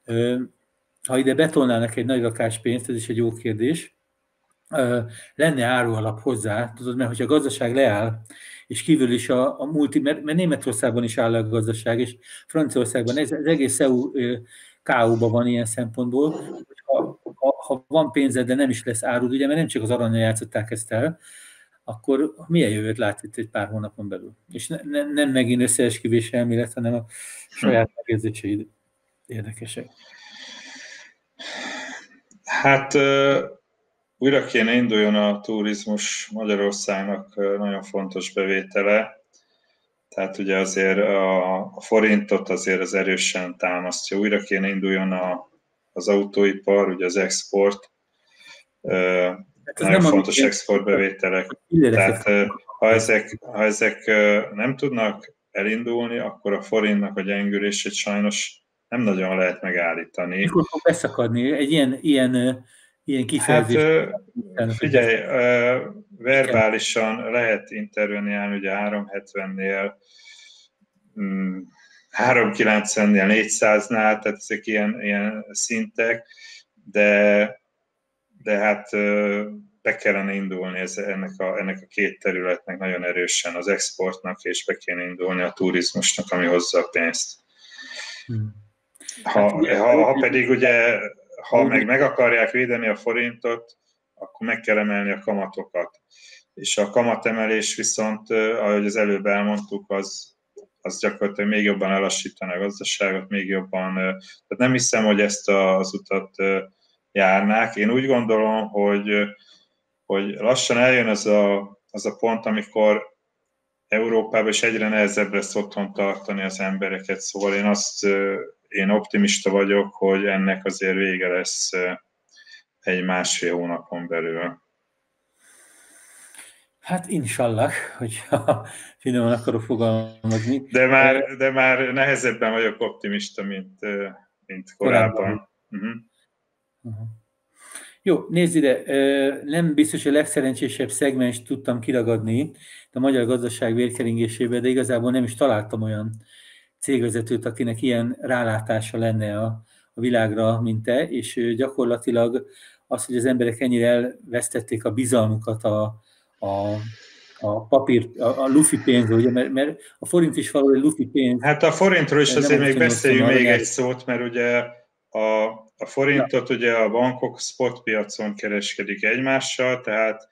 Ha ide betolnának egy nagy rakás pénzt, ez is egy jó kérdés, lenne árualap hozzá, tudod, mert hogyha a gazdaság leáll, és kívül is a, a multi, mert, mert Németországban is áll a gazdaság, és Franciaországban ez, az egész é u ká ó-ban van ilyen szempontból, hogy ha, ha, ha van pénzed, de nem is lesz árud, ugye, mert nem csak az aranyra játszották ezt el, akkor milyen jövőt lát itt egy pár hónapon belül? És ne, ne, nem megint összeesküvés elmélet, hanem a saját megérzéseid érdekesek. Hát újra kéne induljon a turizmus, Magyarországnak nagyon fontos bevétele. Tehát ugye azért a, a forintot azért az erősen támasztja. Újra kéne induljon a, az autóipar, ugye az export. Hát nagyon fontos exportbevételek. Tehát ha ezek, ha ezek nem tudnak elindulni, akkor a forintnak a gyengülését sajnos nem nagyon lehet megállítani. Mikor fog beszakadni? Egy ilyen, ilyen, ilyen kifejezés? Hát figyelj, verbálisan lehet interveniálni, ugye három hetvennél, három kilencvennél, négyszáznál, tehát ezek ilyen, ilyen szintek, de, de hát be kellene indulni ez, ennek, a, ennek a két területnek nagyon erősen, az exportnak, és be kéne indulni a turizmusnak, ami hozza a pénzt. Ha, ha, ha pedig ugye, ha meg, meg akarják védeni a forintot, akkor meg kell emelni a kamatokat. És a kamatemelés viszont, ahogy az előbb elmondtuk, az, az gyakorlatilag még jobban elassítaná a gazdaságot, még jobban, tehát nem hiszem, hogy ezt az utat járnák. Én úgy gondolom, hogy, hogy lassan eljön az a, az a pont, amikor Európában is egyre nehezebb lesz otthon tartani az embereket, szóval én azt, én optimista vagyok, hogy ennek azért vége lesz egy másfél hónapon belül. Hát inshallah, hogyha finoman akarok fogalmazni. De már, de már nehezebben vagyok optimista, mint, mint korábban. korábban. Uh-huh. Uh-huh. Jó, nézd ide, nem biztos, hogy a legszerencsésebb szegmens tudtam kiragadni a magyar gazdaság vérkeringésébe, de igazából nem is találtam olyan cégvezetőt, akinek ilyen rálátása lenne a, a világra, mint te, és gyakorlatilag az, hogy az emberek ennyire elvesztették a bizalmukat a, a, a papír, a, a lufi pénzre, ugye, mert, mert a forint is valóban lufi pénz. Hát a forintról is azért még beszéljünk még egy szót, mert ugye a, a forintot ugye a bankok spot piacon kereskedik egymással, tehát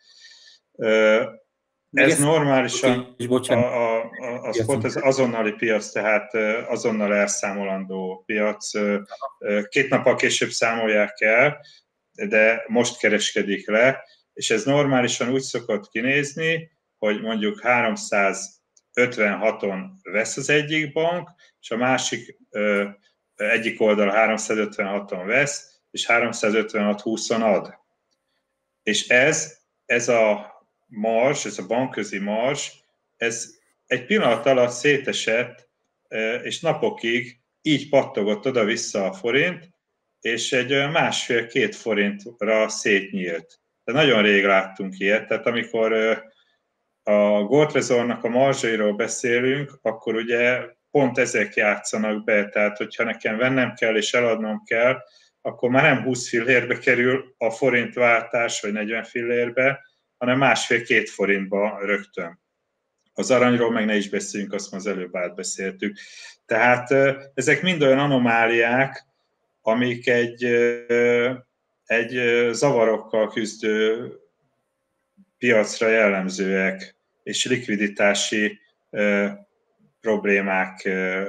ez normálisan a, a, a spot az azonnali piac, tehát azonnal elszámolandó piac. Két nappal később számolják el, de most kereskedik le, és ez normálisan úgy szokott kinézni, hogy mondjuk háromszázötvenhaton vesz az egyik bank, és a másik egyik oldal háromszázötvenhaton vesz, és háromszázötvenhat húszon ad. És ez, ez a mars, ez a bankközi mars, ez egy pillanat alatt szétesett, és napokig így pattogott oda-vissza a forint, és egy másfél-két forintra szétnyílt. De nagyon rég láttunk ilyet, tehát amikor a Gold Treasurnak a marzsairól beszélünk, akkor ugye pont ezek játszanak be, tehát hogyha nekem vennem kell és eladnom kell, akkor már nem húsz fillérbe kerül a forint váltás, vagy negyven fillérbe, hanem másfél-két forintba rögtön. Az aranyról meg ne is beszéljünk, azt már az előbb átbeszéltük. Tehát ezek mind olyan anomáliák, amik egy, egy zavarokkal küzdő piacra jellemzőek, és likviditási problémák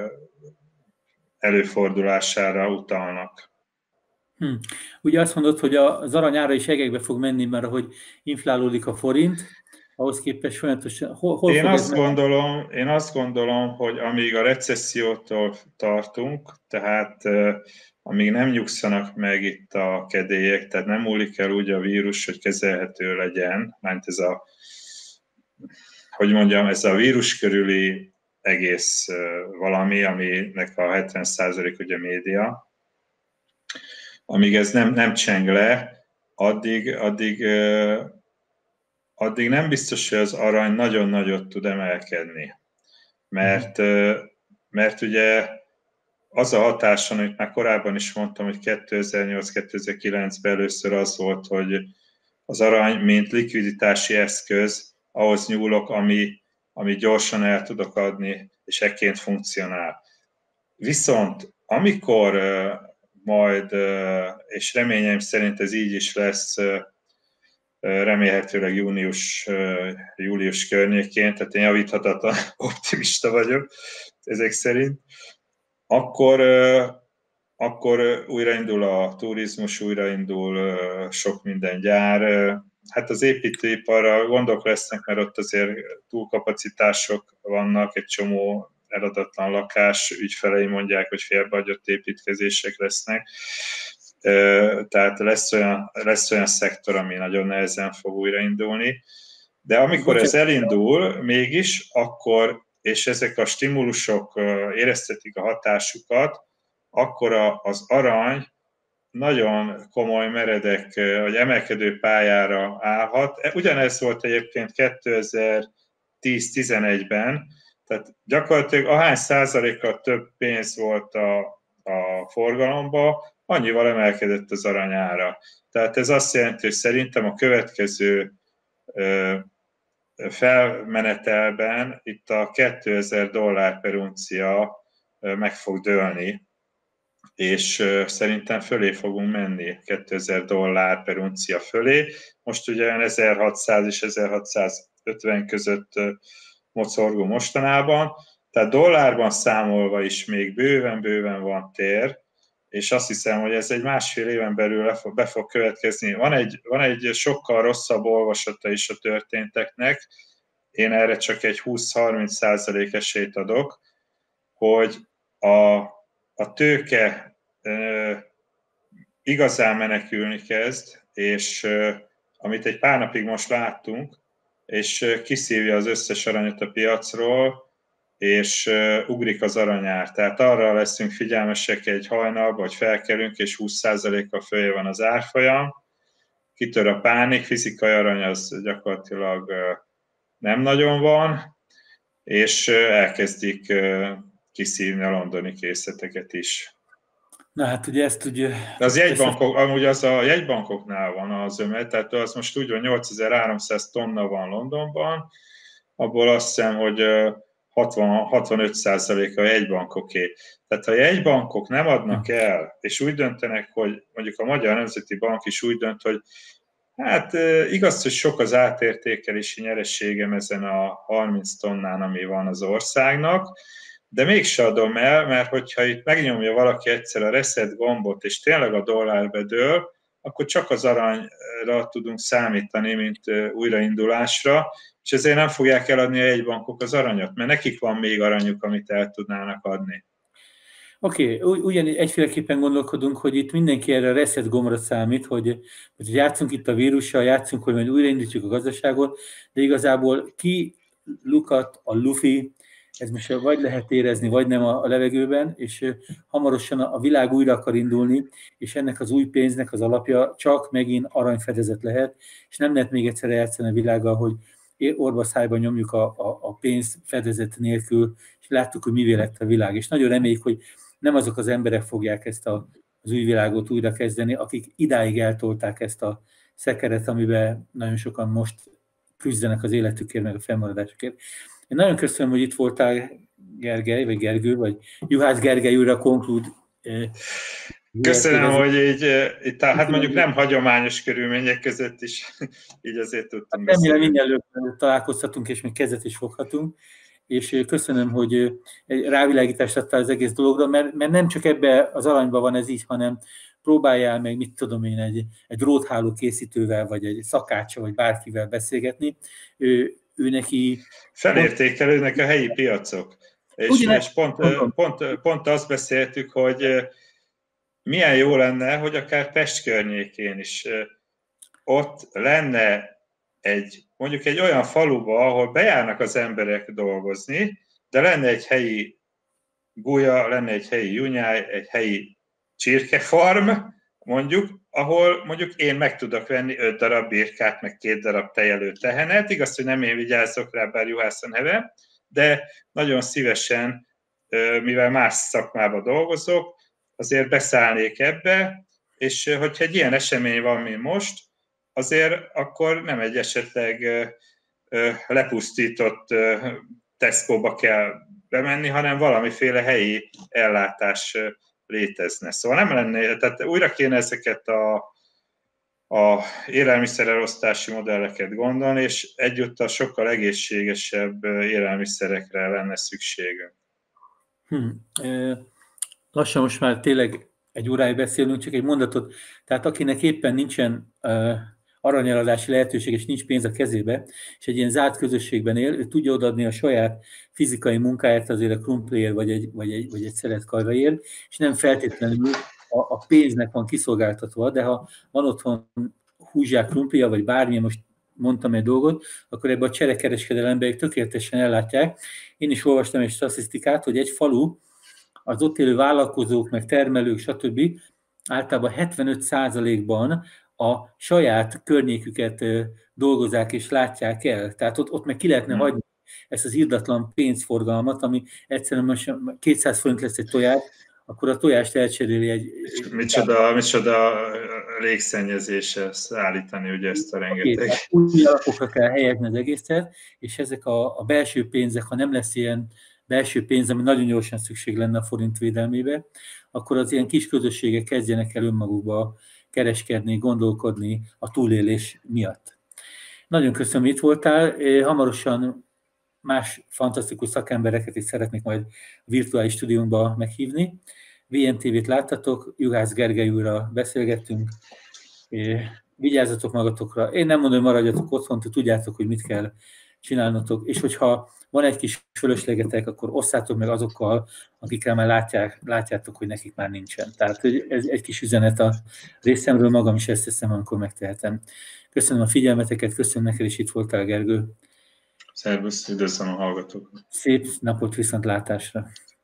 előfordulására utalnak. Hm. Ugye azt mondod, hogy az arany ára is egekbe fog menni, mert ahogy inflálódik a forint, ahhoz képest folyamatosan... Hol, hol én, fog azt ez gondolom, én azt gondolom, hogy amíg a recessziótól tartunk, tehát amíg nem nyugszanak meg itt a kedélyek, tehát nem múlik el úgy a vírus, hogy kezelhető legyen, mert ez a, hogy mondjam, ez a vírus körüli egész valami, aminek a hetven százalék ugye média, amíg ez nem, nem cseng le, addig, addig, addig nem biztos, hogy az arany nagyon nagyot tud emelkedni. Mert, mert ugye az a hatáson, amit már korábban is mondtam, hogy kétezer-nyolc-kétezer-kilencben először az volt, hogy az arany, mint likviditási eszköz, ahhoz nyúlok, ami, ami gyorsan el tudok adni, és ekként funkcionál. Viszont amikor majd, és reményeim szerint ez így is lesz, remélhetőleg június, július környékén, tehát én javíthatatlan optimista vagyok ezek szerint, akkor, akkor újraindul a turizmus, újraindul sok minden gyár. Hát az építőiparra gondok lesznek, mert ott azért túlkapacitások vannak, egy csomó eladatlan lakás, ügyfelei mondják, hogy félbehagyott építkezések lesznek. Tehát lesz olyan, lesz olyan szektor, ami nagyon nehezen fog újraindulni. De amikor ez elindul mégis, akkor, és ezek a stimulusok éreztetik a hatásukat, akkor az arany nagyon komoly meredek, vagy emelkedő pályára állhat. Ugyanez volt egyébként kétezer-tíz-tizenegyben, tehát gyakorlatilag ahány százalékkal több pénz volt a, a forgalomban, annyival emelkedett az aranyára. Tehát ez azt jelenti, hogy szerintem a következő felmenetelben itt a kétezer dollár per uncia meg fog dőlni, és szerintem fölé fogunk menni kétezer dollár per uncia fölé. Most ugye ezerhatszáz és ezerhatszázötven között mocorgó mostanában, tehát dollárban számolva is még bőven-bőven van tér, és azt hiszem, hogy ez egy másfél éven belül be fog következni. Van egy, van egy sokkal rosszabb olvasata is a történteknek, én erre csak egy húsz-harminc százalék esélyt adok, hogy a, a tőke e, igazán menekülni kezd, és e, amit egy pár napig most láttunk, és kiszívja az összes aranyat a piacról, és uh, ugrik az aranyár. Tehát arra leszünk figyelmesek egy hajnalba, hogy felkelünk, és húsz százalékkal följön van az árfolyam, kitör a pánik, fizikai arany az gyakorlatilag uh, nem nagyon van, és uh, elkezdik uh, kiszívni a londoni készleteket is. Na hát ugye ezt ugye... De az jegybankok, amúgy az a jegybankoknál van az ömlet, tehát az most úgy van, nyolcezer-háromszáz tonna van Londonban, abból azt hiszem, hogy hatvan-hatvanöt százalék a jegybankoké. Tehát ha a jegybankok nem adnak el, és úgy döntenek, hogy mondjuk a Magyar Nemzeti Bank is úgy dönt, hogy hát igaz, hogy sok az átértékelési nyereségem ezen a harminc tonnán, ami van az országnak, de mégse adom el, mert hogyha itt megnyomja valaki egyszer a reset gombot, és tényleg a dollár bedől, akkor csak az aranyra tudunk számítani, mint újraindulásra, és ezért nem fogják eladni a jegybankok az aranyat, mert nekik van még aranyuk, amit el tudnának adni. Oké, okay. Ugyanígy egyféleképpen gondolkodunk, hogy itt mindenki erre a reset gombra számít, hogy, hogy játszunk itt a vírussal, játszunk, hogy majd újraindítjuk a gazdaságot, de igazából ki lukat a lufi, ez most vagy lehet érezni, vagy nem a levegőben, és hamarosan a világ újra akar indulni, és ennek az új pénznek az alapja csak megint aranyfedezet lehet, és nem lehet még egyszer játszani a világgal, hogy orba szájba nyomjuk a, a, a pénz fedezet nélkül, és láttuk, hogy mivé lett a világ. És nagyon reméljük, hogy nem azok az emberek fogják ezt a, az új világot újra kezdeni, akik idáig eltolták ezt a szekeret, amiben nagyon sokan most küzdenek az életükért, meg a fennmaradásukért. Én nagyon köszönöm, hogy itt voltál, Gergely, vagy Gergő, vagy Juhász Gergely újra konklúd. Köszönöm, hogy így, itt, hát mondjuk nem hagyományos körülmények között is, így azért tudtunk hát remélem minden találkozhatunk, és még kezet is foghatunk, és köszönöm, hogy rávilágítást adtál az egész dologra, mert, mert nem csak ebbe az aranyban van ez így, hanem próbáljál meg, mit tudom én, egy, egy drótháló készítővel, vagy egy szakáccsal, vagy bárkivel beszélgetni. Ő, ő neki... Felértékelődnek a helyi piacok. És, és pont, pont, pont azt beszéltük, hogy milyen jó lenne, hogy akár Pest környékén is ott lenne egy, mondjuk egy olyan faluba, ahol bejárnak az emberek dolgozni, de lenne egy helyi gulya, lenne egy helyi junyáj, egy helyi csirkefarm, mondjuk, ahol mondjuk én meg tudok venni öt darab birkát, meg két darab tejelő tehenet. Igaz, hogy nem én vigyázok rá, bár Juhász a neve, de nagyon szívesen, mivel más szakmában dolgozok, azért beszállnék ebbe, és hogyha egy ilyen esemény van, mint most, azért akkor nem egy esetleg lepusztított Tesco-ba kell bemenni, hanem valamiféle helyi ellátás létezne. Szóval nem lenne, tehát újra kéne ezeket a, a élelmiszerelosztási modelleket gondolni, és egyúttal sokkal egészségesebb élelmiszerekre lenne szükségünk. Hmm. Lassan most már tényleg egy óráig beszélünk, csak egy mondatot. Tehát akinek éppen nincsen uh, aranyeladási lehetőség, és nincs pénz a kezébe, és egy ilyen zárt közösségben él, ő tudja odaadni a saját fizikai munkáját azért a krumpliért, vagy egy, vagy egy, vagy egy szelet kajvaért, és nem feltétlenül a, a pénznek van kiszolgáltatva, de ha van otthon húzsák, krumplia, vagy bármilyen, most mondtam egy dolgot, akkor ebben a cserekereskedelemben ők tökéletesen ellátják. Én is olvastam egy statisztikát, hogy egy falu, az ott élő vállalkozók, meg termelők, stb. Általában hetvenöt százalékban a saját környéküket dolgozzák és látják el. Tehát ott, ott meg ki lehetne hagyni ezt az irdatlan pénzforgalmat, ami egyszerűen most kétszáz forint lesz egy tojás, akkor a tojást elcseréli egy... Micsoda, micsoda légszennyezésre szállítani ugye ezt a rengeteg. Új alapokra kell helyezni az egészet, és ezek a, a belső pénzek, ha nem lesz ilyen belső pénz, ami nagyon gyorsan szükség lenne a forint védelmébe, akkor az ilyen kis közösségek kezdjenek el önmagukba kereskedni, gondolkodni a túlélés miatt. Nagyon köszönöm, hogy itt voltál. Hamarosan más fantasztikus szakembereket is szeretnék majd a virtuális stúdiumba meghívni. vé en té vét láttatok, Juhász Gergely úrral beszélgettünk. Vigyázzatok magatokra. Én nem mondom, hogy maradjatok otthon, tudjátok, hogy mit kell csinálnotok, és hogyha van egy kis fölöslegetek, akkor osszátok meg azokkal, akikkel már látják, látjátok, hogy nekik már nincsen. Tehát ez egy kis üzenet a részemről, magam is ezt teszem, amikor megtehetem. Köszönöm a figyelmeteket, köszönöm neked, és itt voltál, Gergő. Szervusz, üdvözlöm a hallgatókat. Szép napot, viszontlátásra.